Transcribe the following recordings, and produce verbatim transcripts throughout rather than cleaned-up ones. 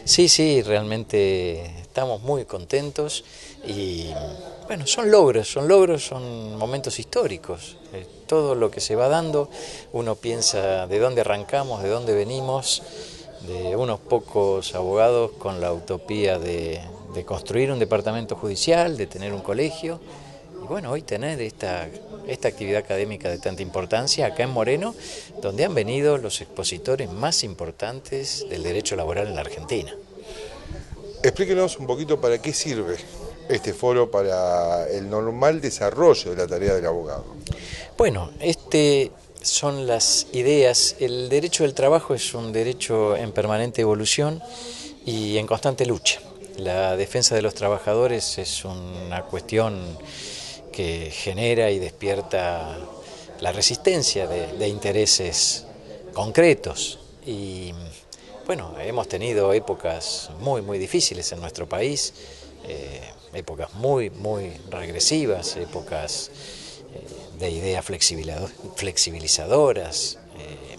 Sí, sí, realmente estamos muy contentos y bueno, son logros, son logros, son momentos históricos. Eh, todo lo que se va dando, uno piensa de dónde arrancamos, de dónde venimos, de unos pocos abogados con la utopía de, de construir un departamento judicial, de tener un colegio. Y bueno, hoy tener esta, esta actividad académica de tanta importancia acá en Moreno, donde han venido los expositores más importantes del derecho laboral en la Argentina. Explíquenos un poquito para qué sirve este foro para el normal desarrollo de la tarea del abogado. Bueno, este son las ideas. El derecho del trabajo es un derecho en permanente evolución y en constante lucha. La defensa de los trabajadores es una cuestión que genera y despierta la resistencia de, de intereses concretos. Y bueno, hemos tenido épocas muy, muy difíciles en nuestro país, eh, épocas muy, muy regresivas, épocas eh, de ideas flexibilizadoras. Eh,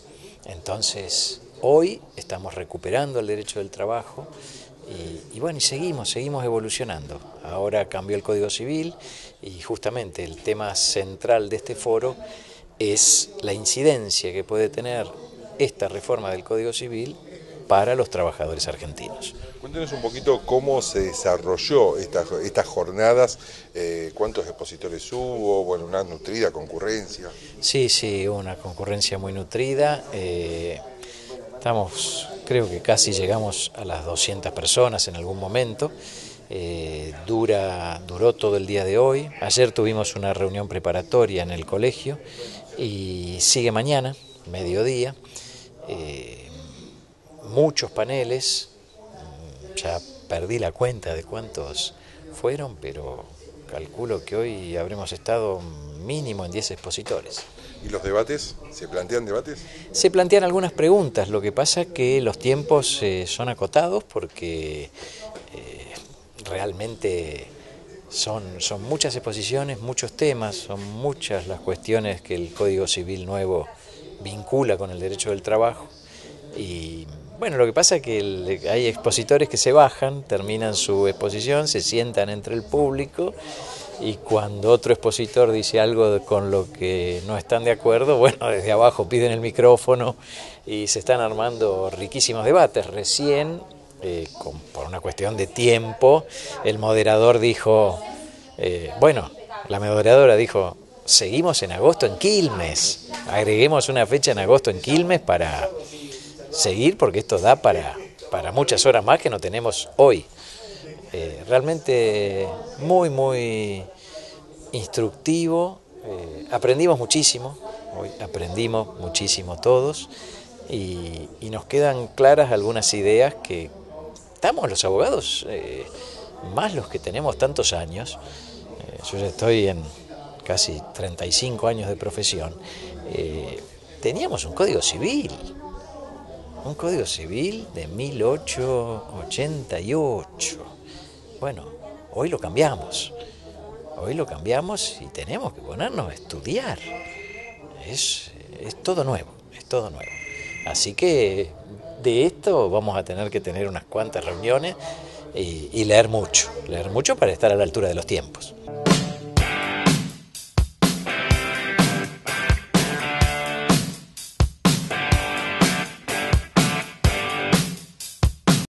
entonces, hoy estamos recuperando el derecho del trabajo. Y, y bueno, y seguimos, seguimos evolucionando. Ahora cambió el Código Civil y justamente el tema central de este foro es la incidencia que puede tener esta reforma del Código Civil para los trabajadores argentinos. Cuéntenos un poquito cómo se desarrolló esta, estas jornadas, eh, cuántos expositores hubo, bueno, una nutrida concurrencia. Sí, sí, una concurrencia muy nutrida. Eh, estamos, creo que casi llegamos a las doscientas personas en algún momento. Eh, dura, duró todo el día de hoy. Ayer tuvimos una reunión preparatoria en el colegio y sigue mañana, mediodía. Eh, muchos paneles, ya perdí la cuenta de cuántos fueron, pero calculo que hoy habremos estado mínimo en diez expositores. ¿Y los debates? ¿Se plantean debates? Se plantean algunas preguntas, lo que pasa es que los tiempos eh, son acotados porque eh, realmente son, son muchas exposiciones, muchos temas, son muchas las cuestiones que el Código Civil nuevo vincula con el derecho del trabajo. Y bueno, lo que pasa es que el, hay expositores que se bajan, terminan su exposición, se sientan entre el público y cuando otro expositor dice algo con lo que no están de acuerdo, bueno, desde abajo piden el micrófono y se están armando riquísimos debates. Recién, eh, con, por una cuestión de tiempo, el moderador dijo, eh, bueno, la moderadora dijo, seguimos en agosto en Quilmes, agreguemos una fecha en agosto en Quilmes para seguir porque esto da para, para muchas horas más que no tenemos hoy. Eh, realmente muy, muy instructivo, eh, aprendimos muchísimo, hoy aprendimos muchísimo todos y, y nos quedan claras algunas ideas que estamos los abogados, eh, más los que tenemos tantos años, eh, yo ya estoy en casi treinta y cinco años de profesión, eh, teníamos un Código Civil, un Código Civil de mil ochocientos ochenta y ocho. Bueno, hoy lo cambiamos, hoy lo cambiamos y tenemos que ponernos a estudiar. Es, es todo nuevo, es todo nuevo. Así que de esto vamos a tener que tener unas cuantas reuniones y, y leer mucho, leer mucho para estar a la altura de los tiempos.